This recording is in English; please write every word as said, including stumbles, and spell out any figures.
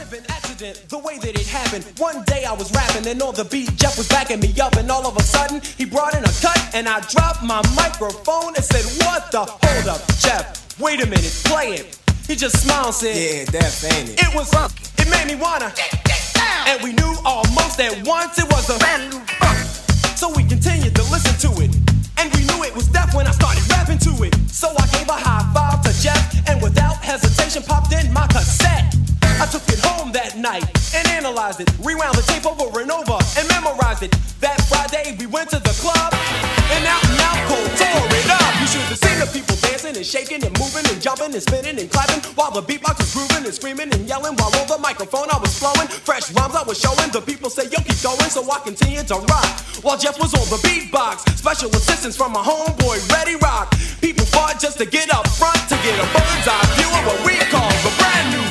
of an accident, the way that it happened. One day I was rapping and on the beat Jeff was backing me up, and all of a sudden he brought in a cut and I dropped my microphone and said, what the? Hold up, Jeff, wait a minute, play it. He just smiled and said, yeah, that's ain't it. It was funk. It made me wanna get, get down. And we knew almost at once it was a brand new funk. So we continued to listen to it, and we knew it was deaf when I started rapping to it. So I gave a high five to Jeff, and without hesitation popped in my cassette. I took it home that night and analyzed it, rewound the tape over and over and memorized it. That Friday we went to the club and out and out cold tore it up. You should have seen the people dancing and shaking and moving and jumping and spinning and clapping while the beatbox was grooving and screaming and yelling while on the microphone I was flowing. Fresh rhymes I was showing. The people say yo, keep going, so I continued to rock while Jeff was on the beatbox. Special assistance from my homeboy Reddy Rock. People fought just to get up front to get a bird's eye view of what we call the brand new